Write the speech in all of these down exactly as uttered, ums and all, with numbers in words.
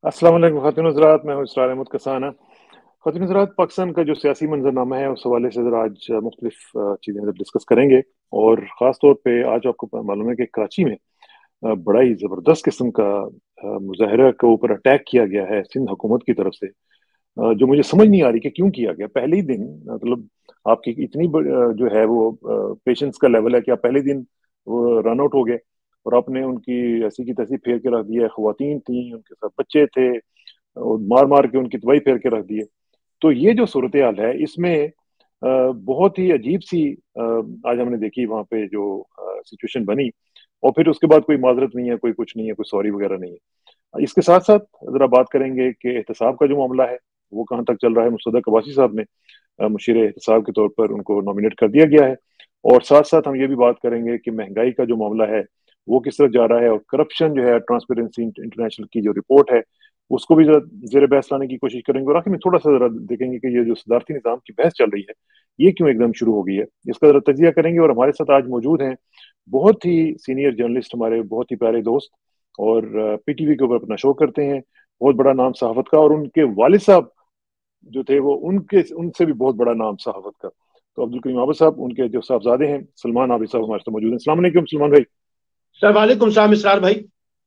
अस्सलाम वालेकुम ख़ातिन हज़रात, मैं हूँ इसरार अहमद कसाना। ख़ातिन हज़रात, पाकिस्तान का जो सियासी मंज़रनामा है उस हवाले से ज़रा आज मुख्तलिफ़ अ, चीज़ें ज़रा डिस्कस करेंगे। और ख़ास तौर पे आज आपको प मालूम है कि कराची में अ, बड़ा ही ज़बरदस्त किस्म का अ, मुज़ाहरा के ऊपर अटैक किया गया है सिंध हुकूमत की तरफ से, अ, जो मुझे समझ नहीं आ रही कि क्यों किया गया। पहले ही दिन मतलब आपकी इतनी ब अ, जो है वो अ, पेशेंस का लेवल है कि आप पहले दिन वो रन आउट हो गए और आपने उनकी ऐसी की तैसी फेर के रख दिया। ख़वातीन थीं, उनके साथ बच्चे थे और मार-मार के उनकी तबाही फेर के रख दिए। तो ये जो सूरत-ए-हाल है इसमें अ, बहुत ही अजीब-सी अ, आज हमने देखी वहाँ पे जो अ, सिचुएशन बनी और फिर उसके बाद कोई माज़रत नहीं है, कोई कुछ नहीं है, कोई सॉरी वगैरह नहीं है। इसके साथ-साथ ज़रा बात करेंगे कि एहतसाब का जो मामला है, वो कहाँ तक चल रहा है। मुस्तदा अब्बासी साहब ने अ, मुशीर एहतसाब के तौर पर उनको नॉमिनेट कर दिया गया है और साथ-साथ हम ये भी बात करेंगे कि महँगाई का जो मामला है, वो किस तरफ जा रहा है और करप्शन जो है ट्रांसपेरेंसी इंटरनेशनल की जो रिपोर्ट है, उसको भी ज़रा ज़ेर बहस लाने की कोशिश करेंगे और आखिर में थोड़ा-सा ज़रा देखेंगे कि ये जो सदारती निज़ाम की बहस चल रही है, ये क्यों एकदम शुरू हो गई है। इसका ज़रा तजिया करेंगे और हमारे साथ आज मौजूद हैं बहुत ही सीनियर जर्नलिस्ट, हमारे बहुत ही प्यारे दोस्त और पीटीवी के ऊपर अपना शो करते हैं। बहुत बड़ा नाम सहाफ़त का और उनके वालिद साहब जो थे वो उनके उनसे भी बहुत बड़ा नाम सहाफ़त का। तो अब्दुल करीम आबिद साहब, उनके जो साहबज़ादे हैं सलमान आबिद साहब हमारे साथ मौजूद हैं। अस्सलाम वालेकुम सलमान भाई। सर वालेकुम सलाम इसरार भाई।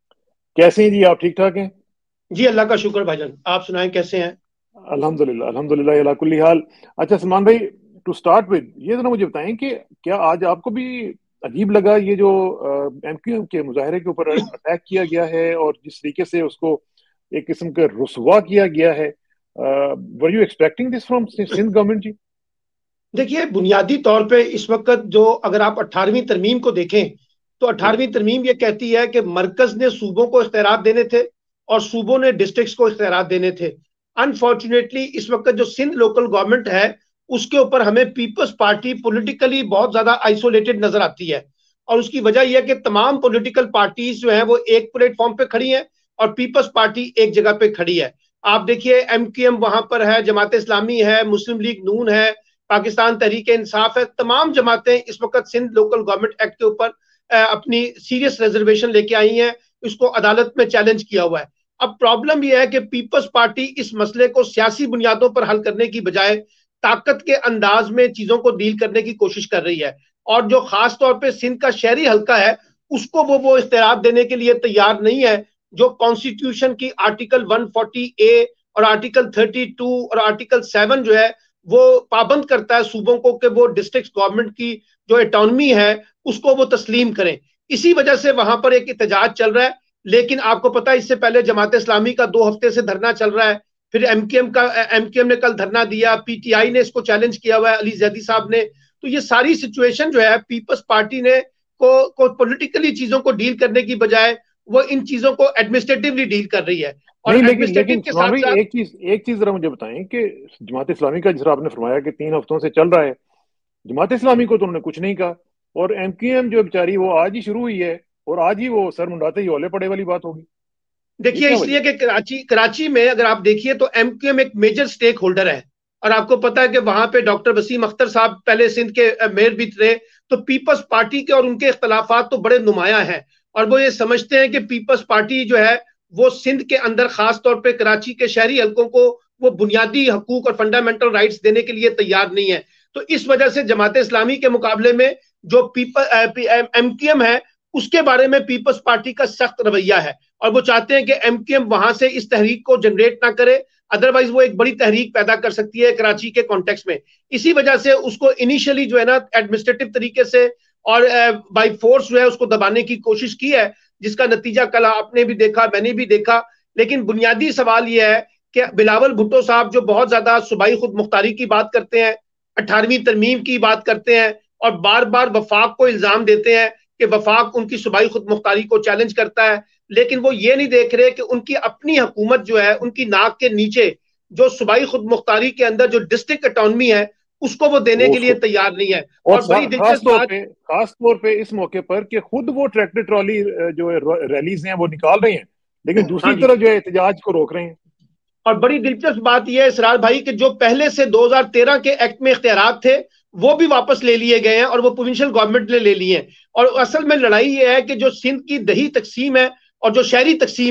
कैसे हैं जी, आप ठीक-ठाक हैं? जी अल्लाह का शुक्र भाईजान, आप सुनाएं कैसे हैं? अल्हम्दुलिल्लाह, अल्हम्दुलिल्लाह अला कुल्ली हाल। अच्छा सलमान भाई, टू स्टार्ट विद ये ज़रा मुझे बताएँ कि क्या आज आपको भी अजीब लगा ये जो अ, एमक्यूएम के मुज़ाहरे के ऊपर अटैक किया गया है और जिस तरीके से उसको एक किस्म का रुसवा किया गया है? Uh, were you expecting this from सि सिंध गवर्नमेंट जी? देखिए बुनियादी तौर पे इस वक्त जो अगर आप अठारहवीं तरमीम को देखें तो जी, अठारहवीं तरमीम ये कहती है कि मरकज ने सूबों को इख्तियारात देने थे और सूबों ने डिस्ट्रिक्ट्स को इख्तियारात देने थे। अनफॉर्चुनेटली इस वक्त जो सिंध लोकल गवर्नमेंट है उसके ऊपर हमें पीपल्स पार्टी पॉलिटिकली बहुत ज्यादा आइसोलेटेड नजर आती है और उसकी वजह यह है कि तमाम पॉलिटिकल पार्टीज जो है वो एक प्लेटफॉर्म पे खड़ी है और पीपल्स पार्टी एक जगह पे खड़ी है। आप देखिए एम क्यू एम वहां पर है, जमात इस्लामी है, मुस्लिम लीग नून है, पाकिस्तान तहरीक इंसाफ है, तमाम जमातें इस वक्त सिंध लोकल गवर्नमेंट एक्ट के ऊपर अपनी सीरियस रिजर्वेशन लेके आई हैं, इसको अदालत में चैलेंज किया हुआ है। अब प्रॉब्लम यह है कि पीपल्स पार्टी इस मसले को सियासी बुनियादों पर हल करने की बजाय ताकत के अंदाज में चीजों को डील करने की कोशिश कर रही है और जो खास तौर पर सिंध का शहरी हल्का है उसको वो वो इख्तियार देने के लिए तैयार नहीं है जो कॉन्स्टिट्यूशन की आर्टिकल वन फोर्टी ए और आर्टिकल थर्टी टू और आर्टिकल सेवन जो है वो पाबंद करता है सूबों को कि वो डिस्ट्रिक्ट गवर्नमेंट की जो एटॉनमी है उसको वो तस्लीम करें। इसी वजह से वहां पर एक एहतजाज चल रहा है। लेकिन आपको पता है इससे पहले जमात इस्लामी का दो हफ्ते से धरना चल रहा है, फिर एमकेएम का एमकेएम ने कल धरना दिया, पीटीआई ने इसको चैलेंज किया हुआ है, अली जैदी साहब ने। तो ये सारी सिचुएशन जो है पीपल्स पार्टी ने को, को पॉलिटिकली चीजों को डील करने की बजाय वो इन चीजों को एडमिनिस्ट्रेटिवली डील कर रही है और नहीं लेकिन एडमिनिस्ट्रेटिव लेकिन के सलमान साथ भाई, साथ एक चीज़ एक चीज़ ज़रा मुझे बताएँ कि जमात इस्लामी का जिस तरह आपने फरमाया कि तीन हफ्तों से चल रहा है, जमात इस्लामी को तो उन्होंने कुछ नहीं कहा और एमक्यूएम जो बेचारी वो आज ही शुरू हुई है और आज ही वो सर मुंडाते ही ओले पड़े वाली बात होगी। ये देखिए क्या वजह इसलिए है? कि कराची कराची में अगर आप देखिए तो एमक्यूएम एक मेजर स्टेक होल्डर है और आपको पता है कि वहां पे डॉक्टर वसीम अख्तर साहब पहले सिंध के मेयर भी थे। तो पीपल्स पार्टी के और उनके इख्तलाफात तो बड़े नुमाया हैं और वो ये समझते हैं कि पीपल्स पार्टी जो है वो सिंध के अंदर खास तौर पर कराची के शहरी हल्कों को वो बुनियादी हकूक और फंडामेंटल राइट्स देने के लिए तैयार नहीं है। तो इस वजह से जमात इस्लामी के मुकाबले में जो पीपल एमक्यूएम है उसके बारे में पीपल्स पार्टी का सख्त रवैया है और वो चाहते हैं कि एमक्यूएम वहां से इस तहरीक को जनरेट ना करे, अदरवाइज वो एक बड़ी तहरीक पैदा कर सकती है कराची के कॉन्टेक्स्ट में। इसी वजह से उसको इनिशियली जो है ना एडमिनिस्ट्रेटिव तरीके से और बाई फोर्स जो है उसको दबाने की कोशिश की है, जिसका नतीजा कल आपने भी देखा, मैंने भी देखा। लेकिन बुनियादी सवाल यह है कि बिलावल भुट्टो साहब जो बहुत ज्यादा सूबाई खुद मुख्तारी की बात करते हैं, अठारहवीं तरमीम की बात करते हैं और बार बार वफाक को इल्जाम देते हैं कि वफाक उनकी सूबाई खुद मुख्तारी को चैलेंज करता है, लेकिन वो ये नहीं देख रहे कि उनकी अपनी हुकूमत जो है उनकी नाक के नीचे जो सूबाई खुद मुख्तारी के अंदर जो डिस्ट्रिक्ट अटॉनमी है उसको वो देने वो के लिए उसको तैयार नहीं है। और और बड़ी खास दिलचस्प तौर बात, पे खास तौर पे इस मौके पर कि खुद वो ट्रैक्टर ट्रॉली अ, जो रैलीज हैं वो निकाल रहे हैं, लेकिन हाँ दूसरी जी, तरफ जो है एहतजाज को रोक रहे हैं। और बड़ी दिलचस्प बात यह है इसरार भाई कि जो पहले से दो हज़ार तेरह के एक्ट में इख्तियारात थे वो भी वापस ले लिए गए हैं और वो प्रोविंशियल गवर्नमेंट ने ले लिए हैं। और असल में लड़ाई ये है कि जो सिंध की दही तकसीम है और जो शहरी तकसीम है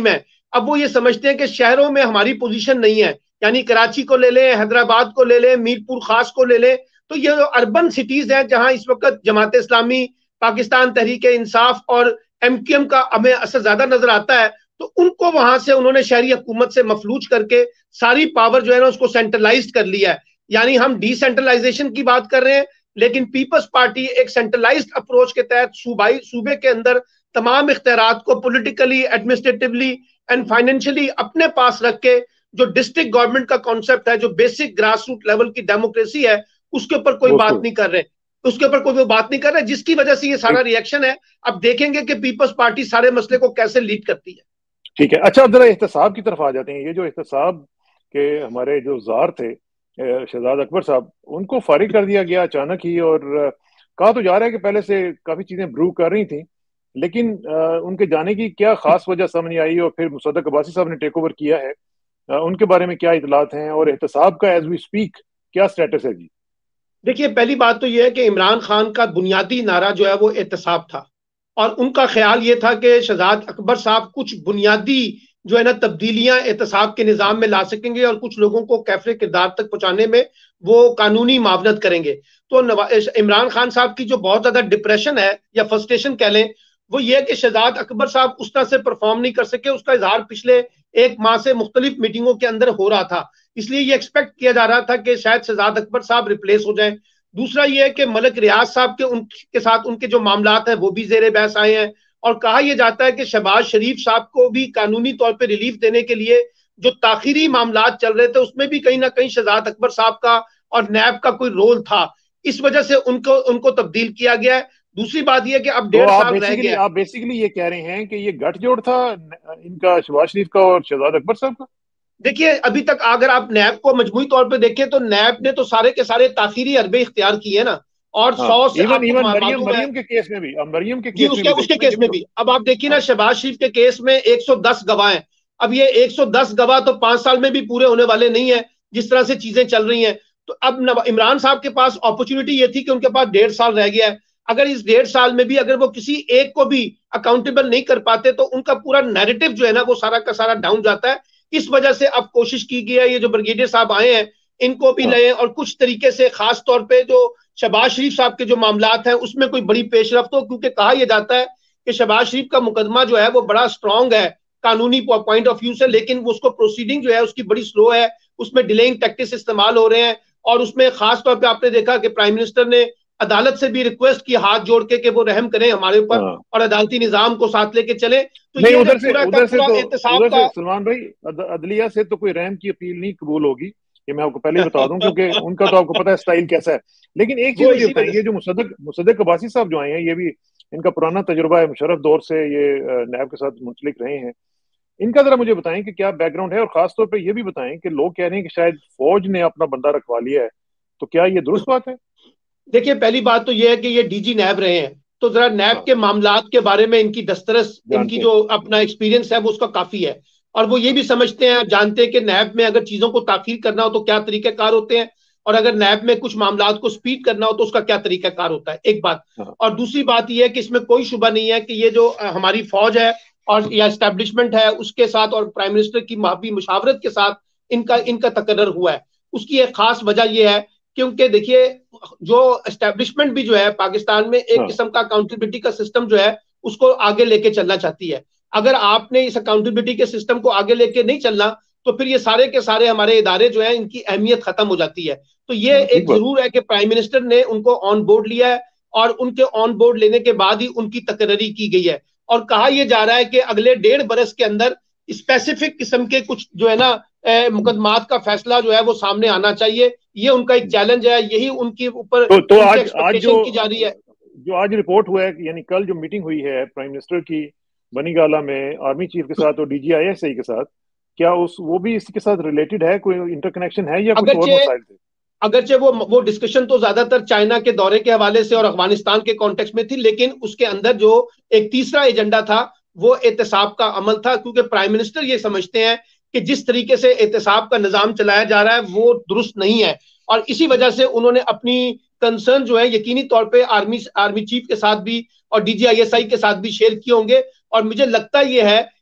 अब वो ये समझते हैं कि शहरों में हमारी पोजीशन नहीं है, यानी कराची को ले लें, हैदराबाद को ले लें, मीरपुर खास को ले लें, तो ये जो अर्बन सिटीज हैं जहां इस वक्त जमात इस्लामी, पाकिस्तान तहरीक इंसाफ और एमक्यूएम का हमें असर ज्यादा नजर आता है, तो उनको वहां से उन्होंने शहरी हुकूमत से मफलूज करके सारी पावर जो है ना उसको सेंट्रलाइज कर लिया है। यानी हम डिसेंट्रलाइजेशन की बात कर रहे हैं, लेकिन पीपल्स पार्टी एक सेंट्रलाइज्ड अप्रोच के तहत सूबाई सूबे के अंदर तमाम इख्तियारात को पॉलिटिकली, एडमिनिस्ट्रेटिवली एंड फाइनेंशियली अपने पास रख के जो डिस्ट्रिक्ट गवर्नमेंट का कॉन्सेप्ट है, जो बेसिक ग्रास रूट लेवल की डेमोक्रेसी है, उसके ऊपर कोई बात नहीं कर रहे, उसके ऊपर कोई बात नहीं कर रहे, जिसकी वजह से ये सारा रिएक्शन है। अब देखेंगे कि पीपल्स पार्टी सारे मसले को कैसे लीड करती है। ठीक है, अच्छा अब जरा एहतसाब की तरफ आ जाते हैं। ये जो एहतसाब के हमारे जो जार थे शहजाद अकबर साहब, उनको फारिग कर दिया गया अचानक ही, और कहा तो जा रहा है कि पहले से काफी चीजें ब्रू कर रही थी, लेकिन उनके जाने की क्या खास वजह सामने आई और फिर मुसद्दक अब्बासी साहब ने टेक ओवर किया है, उनके बारे में क्या इतलात हैं, और एहतसाब का एज वी स्पीक क्या स्टेटस है जी? देखिए, पहली बात तो यह है कि इमरान खान का बुनियादी नारा जो है वो एहतसाब था, और उनका ख्याल ये था कि शहजाद अकबर साहब कुछ बुनियादी जो है ना तब्दीलियां एहतसाब के निज़ाम में ला सकेंगे और कुछ लोगों को कैफरे किरदार तक पहुंचाने में वो कानूनी मावनत करेंगे। तो इमरान खान साहब की जो बहुत ज्यादा डिप्रेशन है या फ्रस्ट्रेशन कह लें, वो ये है कि शहजाद अकबर साहब उस तरह से परफॉर्म नहीं कर सके। उसका इजहार पिछले एक माह से मुख्तलिफ मीटिंगों के अंदर हो रहा था, इसलिए ये एक्सपेक्ट किया जा रहा था कि शायद शहजाद अकबर साहब रिप्लेस हो जाएं। दूसरा ये है कि मलिक रियाज साहब के उनके साथ उनके जो मामलात हैं वो भी जेर बहस आए हैं, और कहा यह जाता है कि शहबाज शरीफ साहब को भी कानूनी तौर पर रिलीफ देने के लिए जो ताखिरी मामलात चल रहे थे उसमें भी कहीं ना कहीं शहजाद अकबर साहब का और नैब का कोई रोल था, इस वजह से उनको उनको तब्दील किया गया है। दूसरी बात यह कि अब डेढ़ तो साल रह गया। आप बेसिकली ये कह रहे हैं कि ये गठजोड़ था इनका, शहबाज शरीफ का और शहजाद अकबर साहब का? देखिए, अभी तक अगर आप नैब को मजमूई तौर पे देखें तो नैब ने तो सारे के सारे ताखिरी अरबे इख्तियार किए ना, और हाँ, सौ से इवन इवन मरियम मालूम है मरियम के केस में भी, मरियम के जी, केस में उसके भी उसके देखें केस में तो, भी। अब आप देखिए ना, हाँ, शहबाज शरीफ के केस में एक सौ दस गवाह हैं। अब ये एक सौ दस गवाह तो पांच साल में भी पूरे होने वाले नहीं है जिस तरह से चीजें चल रही हैं। तो अब इमरान साहब के पास अपॉर्चुनिटी ये थी कि उनके पास डेढ़ साल रह गया है। अगर इस डेढ़ साल में भी अगर वो किसी एक को भी अकाउंटेबल नहीं कर पाते तो उनका पूरा नैरेटिव जो है ना वो सारा का सारा डाउन जाता है। इस वजह से अब कोशिश की गई है, ये जो ब्रिगेडियर साहब आए हैं इनको भी हाँ, लें, और कुछ तरीके से खास तौर पे जो शहबाज शरीफ साहब के जो मामलात हैं उसमें कोई बड़ी पेशरफ्त हो, क्योंकि कहा यह जाता है कि शहबाज शरीफ का मुकदमा जो है वो बड़ा स्ट्रांग है कानूनी पॉइंट ऑफ व्यू से, लेकिन उसको प्रोसीडिंग जो है उसकी बड़ी स्लो है, उसमें डिलेइंग टैक्टिक्स इस्तेमाल हो रहे हैं। और उसमें खास तौर पे आपने देखा कि प्राइम मिनिस्टर ने अदालत से भी रिक्वेस्ट की हाथ जोड़ के कि वो रहम करें हमारे ऊपर, हाँ। और अदालती निजाम को साथ लेके चले। तो नहीं, ये उधर से पूरा उधर से तो एहतसाब उधर का से सलमान भाई, अद, अदलिया से तो कोई रहम की अपील नहीं कबूल होगी, ये मैं आपको पहले ही बता दूं, क्योंकि उनका तो आपको पता है स्टाइल कैसा है। लेकिन एक चीज वो मुझे इसी बताएं, वजह ये से जो मुसद्दक मुसद्दक अब्बासी साहब जो आए हैं, ये भी इनका पुराना तजुर्बा है, मुशर्रफ दौर से ये नैब के साथ मुंसलिक रहे हैं। इनका जरा मुझे बताएं कि क्या बैकग्राउंड है, और खासतौर पर ये भी बताएं कि लोग कह रहे हैं कि शायद फौज ने अपना बंदा रखवा लिया है, तो क्या ये दुरुस्त बात है? देखिए, पहली बात तो यह है कि ये डीजी नैब रहे हैं, तो जरा नैब हाँ, के मामलात के बारे में इनकी दस्तरस, इनकी जानते हैं। जो अपना एक्सपीरियंस है वो उसका काफी है, और वो ये भी समझते हैं, जानते हैं कि नैब में अगर चीजों को ताखीर करना हो तो क्या तरीकाकार होते हैं, और अगर नैब में कुछ मामलात को स्पीड करना हो तो उसका क्या तरीकाकार होता है, एक बात। हाँ, और दूसरी बात यह है कि इसमें कोई शुबा नहीं है कि ये जो हमारी फौज है और या एस्टेब्लिशमेंट है उसके साथ और प्राइम मिनिस्टर की माहबी मुशावरत के साथ इनका इनका तकर्रर हुआ है। उसकी एक खास वजह यह है क्योंकि देखिए, जो एस्टेब्लिशमेंट भी जो है पाकिस्तान में एक हाँ, किस्म का अकाउंटेबिलिटी का सिस्टम जो है उसको आगे लेके चलना चाहती है। अगर आपने इस अकाउंटेबिलिटी के सिस्टम को आगे लेके नहीं चलना तो फिर ये सारे के सारे हमारे इदारे जो है इनकी अहमियत खत्म हो जाती है। तो ये हाँ, ठीक एक बात। जरूर है कि प्राइम मिनिस्टर ने उनको ऑन बोर्ड लिया है, और उनके ऑन बोर्ड लेने के बाद ही उनकी तकर्री की गई है, और कहा यह जा रहा है कि अगले डेढ़ बरस के अंदर स्पेसिफिक किस्म के कुछ जो है ना मुकदमात का फैसला जो है वो सामने आना चाहिए। ये उनका एक चैलेंज है, यही उनके ऊपर तो तो आज आज जो एक्सपेक्टेशन की जा रही है। जो आज रिपोर्ट हुआ है, यानी कल जो मीटिंग हुई है प्राइम मिनिस्टर की बनीगाला में आर्मी चीफ के साथ और डीजीआईएसआई के साथ, क्या उस वो भी इसके साथ रिलेटेड है, कोई इंटरकनेक्शन है या कुछ और अगरचे मसाइल थे? अगरचे वो वो डिस्कशन तो ज्यादातर चाइना के दौरे के हवाले से और अफगानिस्तान के कॉन्टेक्स्ट में थी, लेकिन उसके अंदर जो एक तीसरा एजेंडा था वो एहतसाब का अमल था, क्योंकि प्राइम मिनिस्टर ये समझते हैं कि जिस तरीके से एहतसाब का निजाम चलाया जा रहा है वो दुरुस्त नहीं है, और इसी वजह से उन्होंने अपनी कंसर्न जो है यकीनी तौर पे आर्मी आर्मी चीफ के साथ भी और डीजीआईएसआई के साथ भी शेयर किए होंगे। और मुझे लगता यह है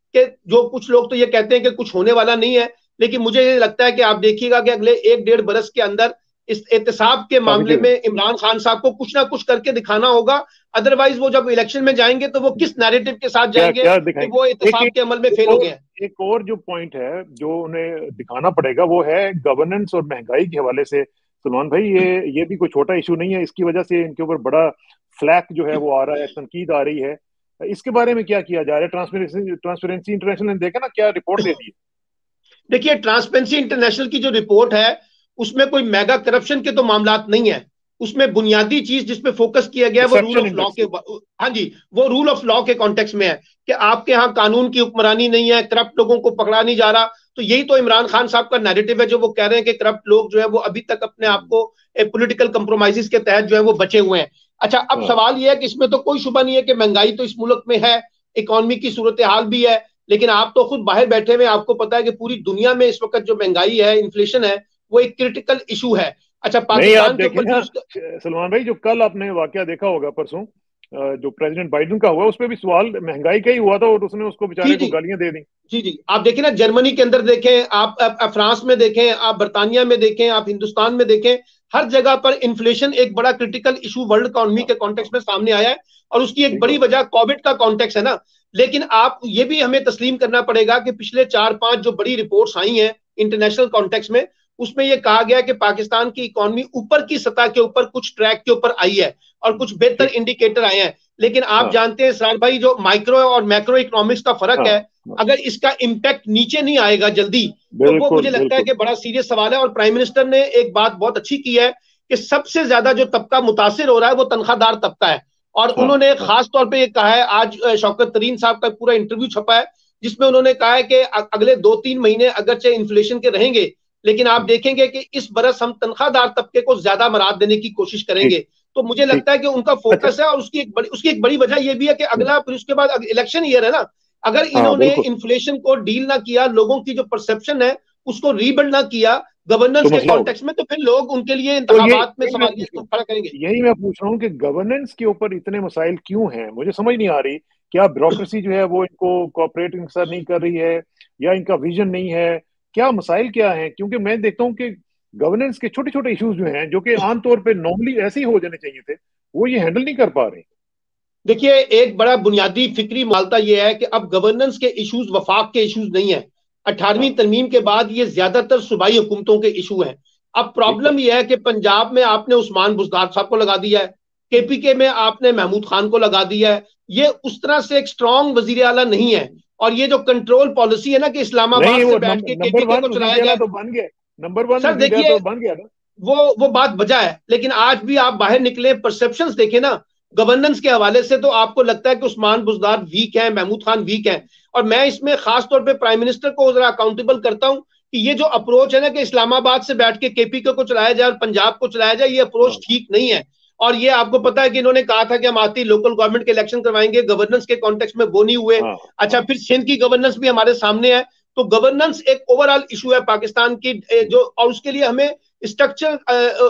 कि जो कुछ लोग तो ये कहते हैं कि कुछ होने वाला नहीं है, लेकिन मुझे ये लगता है कि आप देखिएगा कि अगले एक डेढ़ बरस के अंदर इस एहतसाब के मामले में इमरान खान साहब को कुछ ना कुछ करके दिखाना होगा। अदरवाइज वो जब इलेक्शन में जाएंगे तो वो किस नैरेटिव के साथ जाएंगे क्या, क्या कि वो एहतसाब के अमल में फेल हो गए। एक और जो पॉइंट है जो उन्हें दिखाना पड़ेगा वो है गवर्नेंस और महंगाई के हवाले से। सलमान भाई, ये ये भी कोई छोटा इशू नहीं है, इसकी वजह से इनके ऊपर बड़ा फ्लैक जो है वो आ रहा है, तनकीद आ रही है। इसके बारे में क्या किया जा रहा है? ट्रांसपेरेंसी ट्रांसपेरेंसी इंटरनेशनल ने देखा ना क्या रिपोर्ट दे दी। देखिए, ट्रांसपेरेंसी इंटरनेशनल की जो रिपोर्ट है उसमें कोई मेगा करप्शन के तो मामलात नहीं है। उसमें बुनियादी चीज जिसपे फोकस किया गया है वो रूल ऑफ लॉ के, हाँ जी, वो रूल ऑफ लॉ के कॉन्टेक्स्ट में है कि आपके यहाँ कानून की हुक्मरानी नहीं है, करप्ट लोगों को पकड़ा नहीं जा रहा। तो यही तो इमरान खान साहब का नैरेटिव है जो वो कह रहे हैं कि करप्ट लोग जो है वो अभी तक अपने आप को पॉलिटिकल कंप्रोमाइजेस के तहत जो है वो बचे हुए हैं। अच्छा, अब सवाल यह है कि इसमें तो कोई शुबा नहीं है कि महंगाई तो इस मुल्क में है, इकोनॉमी की सूरत हाल भी है, लेकिन आप तो खुद बाहर बैठे हुए, आपको पता है कि पूरी दुनिया में इस वक्त जो महंगाई है, इन्फ्लेशन है, वो एक क्रिटिकल इशू है। अच्छा, पाकिस्तान के ऊपर ना सलमान भाई, जो कल आपने वाकया देखा होगा परसों जो प्रेसिडेंट बाइडेन का हुआ, उस पर भी सवाल महंगाई का ही हुआ था और उसने उसको बेचारे को गालियां दे दी। जी जी, आप देखें ना, जर्मनी के अंदर देखें, आप, आप फ्रांस में देखें, आप बर्तानिया में देखें, आप हिंदुस्तान में देखें, हर जगह पर इन्फ्लेशन एक बड़ा क्रिटिकल इशू वर्ल्ड इकोनॉमी के कॉन्टेक्स्ट में सामने आया है। और उसकी एक बड़ी वजह कोविड का कॉन्टेक्स्ट है ना। लेकिन आप ये भी हमें तस्लीम करना पड़ेगा कि पिछले चार पांच जो बड़ी रिपोर्ट्स आई हैं इंटरनेशनल कॉन्टेक्स्ट में, उसमें यह कहा गया कि पाकिस्तान की इकोनॉमी ऊपर की सतह के ऊपर कुछ ट्रैक के ऊपर आई है और कुछ बेहतर इंडिकेटर आए हैं। लेकिन आप हाँ। जानते हैं इसरार भाई, जो माइक्रो और मैक्रो इकोनॉमिक्स का फर्क हाँ। है, अगर इसका इम्पैक्ट नीचे नहीं आएगा जल्दी, तो वो मुझे लगता है कि बड़ा सीरियस सवाल है। और प्राइम मिनिस्टर ने एक बात बहुत अच्छी की है कि सबसे ज्यादा जो तबका मुतासिर हो रहा है वो तनख्वाहदार तबका है। और हाँ, उन्होंने हाँ। खास तौर पे ये कहा है, आज शौकत तरीन साहब का पूरा इंटरव्यू छपा है जिसमें उन्होंने कहा है कि अगले दो तीन महीने अगरचे इन्फ्लेशन के रहेंगे, लेकिन आप देखेंगे कि इस बरस हम तनख्वाहदार तबके को ज्यादा मराद देने की कोशिश करेंगे। तो मुझे लगता है कि उनका फोकस है। और उसकी एक बड़ी उसकी एक बड़ी वजह यह भी है कि अगला, फिर उसके बाद इलेक्शन ईयर है ना। अगर इन्होंने इन्फ्लेशन को डील ना किया, लोगों की जो परसेप्शन है उसको रीबिल्ड ना किया गवर्नेंस के कॉन्टेक्स्ट में, तो फिर लोग उनके लिए इंतखाबात में सवालियत खड़ा करेंगे। यही मैं पूछ रहा हूँ कि गवर्नेंस के ऊपर इतने मसाइल क्यों हैं, मुझे समझ नहीं आ रही। क्या ब्यूरोक्रेसी जो है वो इनको कोऑपरेट इनके साथ नहीं कर रही है, या इनका विजन नहीं है? क्या मसाइल क्या हैं? क्योंकि मैं देखता हूँ कि गवर्नेंस के छोटे छोटे इश्यूज जो हैं, जो कि आमतौर पर नॉर्मली ऐसे ही हो जाने चाहिए थे, वो ये हैंडल नहीं कर पा रहे। देखिए, एक बड़ा बुनियादी फिक्री मालता यह है कि अब गवर्नेंस के इश्यूज वफाक के इश्यूज नहीं है। अठारहवीं तरमीम के बाद ये ज्यादातर सूबाई हुकूमतों के इशू हैं। अब प्रॉब्लम यह है कि पंजाब में आपने उस्मान बुज़दार साहब को लगा दिया है, केपीके में आपने महमूद खान को लगा दिया है। ये उस तरह से एक स्ट्रॉन्ग वजीर आला नहीं है। और ये जो कंट्रोल पॉलिसी है ना कि इस्लामाबाद से बैठ के केपीके को चलाया जाए, तो बन गया नंबर वन, सर देखिए तो बन गया ना, वो वो बात बजा है। लेकिन आज भी आप बाहर निकले, परसेप्शंस देखे ना गवर्नेंस के हवाले से, तो आपको लगता है कि उस्मान बुज़दार वीक है, महमूद खान वीक है। और मैं इसमें खास तौर पे प्राइम मिनिस्टर को जरा अकाउंटेबल करता हूं कि ये जो अप्रोच है ना कि इस्लामाबाद से बैठ के केपीके को चलाया जाए और पंजाब को चलाया जाए, ये अप्रोच ठीक नहीं है। और ये आपको पता है कि इन्होंने कहा था कि हम आती लोकल गवर्नमेंट के इलेक्शन करवाएंगे, गवर्नेंस के कॉन्टेक्स्ट में वो नहीं हुए। अच्छा, फिर सिंध की गवर्नेंस भी हमारे सामने है। तो गवर्नेंस एक ओवरऑल इशू है पाकिस्तान की, जो, और उसके लिए हमें स्ट्रक्चर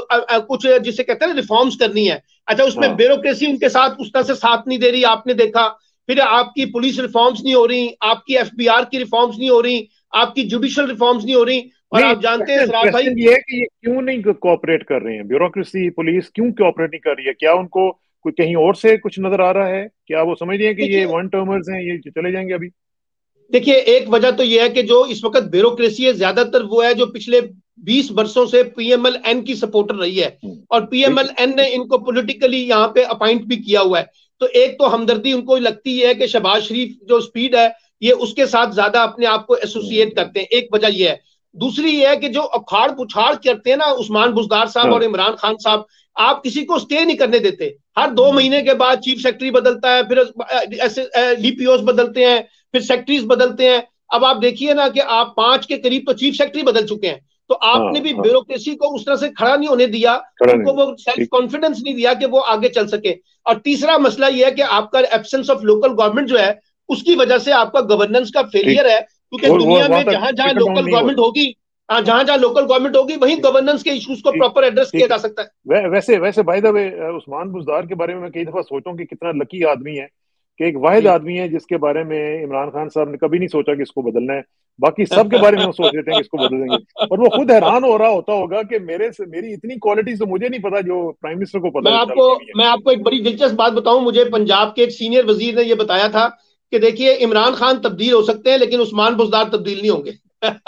कुछ जिसे कहते हैं रिफॉर्म्स करनी है। अच्छा, उसमें ब्यूरोक्रेसी उनके साथ उस तरह से साथ नहीं दे रही, आपने देखा। फिर आपकी पुलिस रिफॉर्म्स नहीं हो रही, आपकी एफबीआर की रिफॉर्म्स नहीं हो रही, आपकी जुडिशियल रिफॉर्म्स नहीं हो रही। और आप जानते हैं सरार भाई, ये है कि ये क्यों नहीं कोऑपरेट कर रहे हैं, ब्यूरोक्रेसी पुलिस क्यों कोऑपरेट नहीं कर रही है? क्या उनको कोई कहीं और से कुछ नजर आ रहा है? क्या वो समझ रहे हैं कि ये वन टर्मर्स हैं, ये चले जाएंगे अभी? देखिए, एक वजह तो यह है कि जो इस वक्त ब्यूरोक्रेसी है ज्यादातर वो है जो पिछले बीस वर्षों से पीएमएल-एन की सपोर्टर रही है, और पीएमएल-एन ने इनको पॉलिटिकली यहाँ पे अपॉइंट भी किया हुआ है। तो एक तो हमदर्दी उनको लगती है कि शहबाज शरीफ जो स्पीड है ये उसके साथ ज्यादा अपने आप को एसोसिएट करते हैं, एक वजह यह है। दूसरी ये है कि जो अखाड़ पुछाड़ करते हैं ना उस्मान बुज़दार साहब और इमरान खान साहब, आप किसी को स्टे नहीं करने देते। हर दो महीने के बाद चीफ सेक्रेटरी बदलता है, फिर ऐसे डीपीओस बदलते हैं, फिर सेक्रेटरीज बदलते हैं। अब आप देखिए ना कि आप पांच के करीब तो चीफ सेक्रेटरी बदल चुके हैं। तो आपने भी ब्यूरोक्रेसी को उस तरह से खड़ा नहीं होने दिया, उनको वो सेल्फ कॉन्फिडेंस नहीं दिया कि वो आगे चल सके। और तीसरा मसला यह है कि आपका एब्सेंस ऑफ लोकल गवर्नमेंट जो है उसकी वजह से आपका गवर्नेंस का फेलियर है। क्योंकि दुनिया में जहां जहां लोकल गवर्नमेंट होगी, जहां जहां लोकल गवर्नमेंट होगी वहीं गवर्नेंस के इश्यूज को प्रॉपर एड्रेस किया जा सकता है। वै, वैसे वैसे भाई द वे उस्मान बुज़दार के बारे में मैं कई दफा सोचता हूँ कि कितना लकी आदमी है कि एक वाहिद आदमी है जिसके बारे में इमरान खान साहब ने कभी नहीं सोचा कि इसको बदलना है, बाकी सब के बारे में वो सोच रहे थे कि इसको बदल देंगे, और वो खुद हैरान हो रहा होता होगा कि मेरे से मेरी इतनी क्वालिटीज तो मुझे नहीं पता जो प्राइम मिनिस्टर को पता मैं आपको मैं आपको एक बड़ी दिलचस्प बात बताऊं, मुझे पंजाब के एक सीनियर वजीर ने यह बताया था कि देखिए इमरान खान तब्दील हो सकते हैं लेकिन उस्मान बुज़दार तब्दील नहीं होंगे।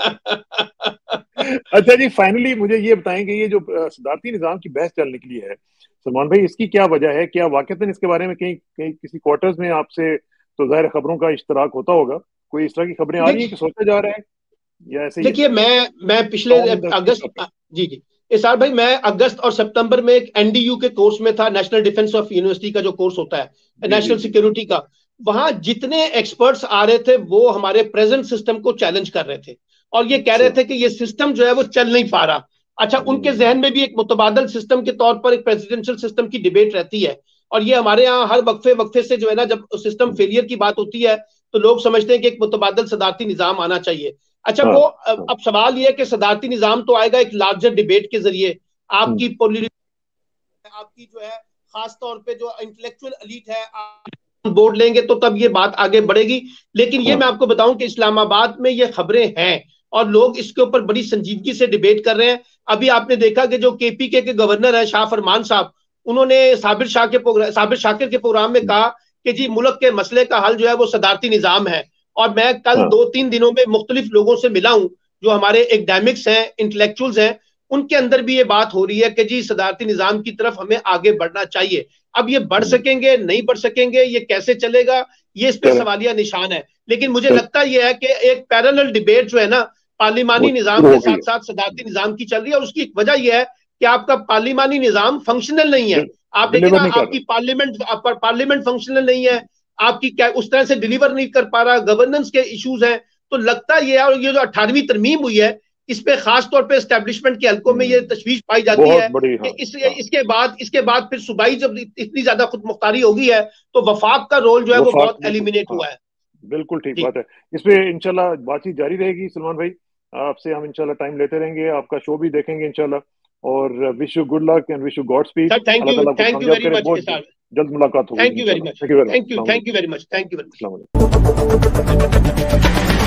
अच्छा जी, फाइनली मुझे ये बताएं कि ये जो सदारती निजाम की बहस चल निकली है सलमान भाई, इसकी क्या वजह है? क्या वाकईतन इसके बारे में कहीं कहीं किसी क्वार्टर्स में आपसे तो जाहिर खबरों का इश्तराक होता होगा, कोई इस तरह की खबरें आ रही हैं कि सोचा जा रहा है या ऐसे ही? देखिए मैं मैं पिछले अगस्त जी जी इसार भाई, मैं अगस्त और सितंबर में एक एनडीयू के कोर्स में था, नेशनल डिफेंस ऑफ यूनिवर्सिटी का जो कोर्स होता है नेशनल सिक्योरिटी का। वहां जितने एक्सपर्ट्स आ रहे थे वो हमारे प्रेजेंट सिस्टम को चैलेंज कर रहे थे और ये कह रहे थे कि ये सिस्टम जो है वो चल नहीं पा रहा। अच्छा, उनके जहन में भी एक मुतबादल सिस्टम के तौर पर एक प्रेसिडेंशियल सिस्टम की डिबेट रहती है, और ये हमारे यहाँ हर वक्फे वक्फे से जो है ना, जब सिस्टम फेलियर की बात होती है तो लोग समझते हैं कि एक मुतबादल सदारती निजाम आना चाहिए। अच्छा, वो अब सवाल ये है कि सदारती निजाम तो आएगा एक लार्जर डिबेट के जरिए, आपकी आपकी जो है खास तौर पे जो इंटेलेक्चुअल एलीट है बोर्ड लेंगे तो तब ये बात आगे बढ़ेगी। लेकिन ये मैं आपको बताऊं कि इस्लामाबाद में ये खबरें हैं और लोग इसके ऊपर बड़ी संजीदगी से डिबेट कर रहे हैं। अभी आपने देखा कि जो केपीके के गवर्नर है शाह फरमान साहब, उन्होंने साबिर शाह के प्रोग्राम साबिर शाकिर के प्रोग्राम में कहा कि जी मुल्क के मसले का हल जो है वो सदारती निजाम है। और मैं कल दो तीन दिनों में मुख्तलिफ लोगों से मिला हूं जो हमारे एकेडमिक्स हैं, इंटेलेक्चुअल्स हैं, उनके अंदर भी ये बात हो रही है कि जी सदारती निजाम की तरफ हमें आगे बढ़ना चाहिए। अब ये बढ़ सकेंगे नहीं बढ़ सकेंगे, ये कैसे चलेगा, ये इस पे सवालिया निशान है। लेकिन मुझे लगता यह है कि एक पैरेलल डिबेट जो है ना पार्लिमानी निजाम के साथ साथ सदारती निजाम की चल रही है, और उसकी वजह यह है कि आपका पार्लिमानी निजाम फंक्शनल नहीं है। आप देखें ना, आपकी पार्लियामेंट पार्लियामेंट फंक्शनल नहीं है, आपकी क्या उस तरह से डिलीवर नहीं कर पा रहा, गवर्नेंस के इश्यूज हैं। तो लगता ये है, और ये जो अठारहवीं तरमीम हुई है इस पे खास तौर पे एस्टेब्लिशमेंट के हलकों में ये तशवीश पाई जाती है कि इस, इसके बाद इसके बाद फिर सूबाई जब इतनी ज्यादा खुद मुख्तारी होगी है तो वफाक का रोल जो है वो बहुत एलिमिनेट हुआ है। बिल्कुल ठीक बात है। इस पे इंशाल्लाह बातचीत जारी रहेगी सलमान भाई, आपसे हम इंशाल्लाह टाइम लेते रहेंगे, आपका शो भी देखेंगे इंशाल्लाह, और wish you good luck and wish you godspeed. Thank you thank you very much, जल्द मुलाकात होगी। Thank you very much, thank you thank you very much, thank you very much.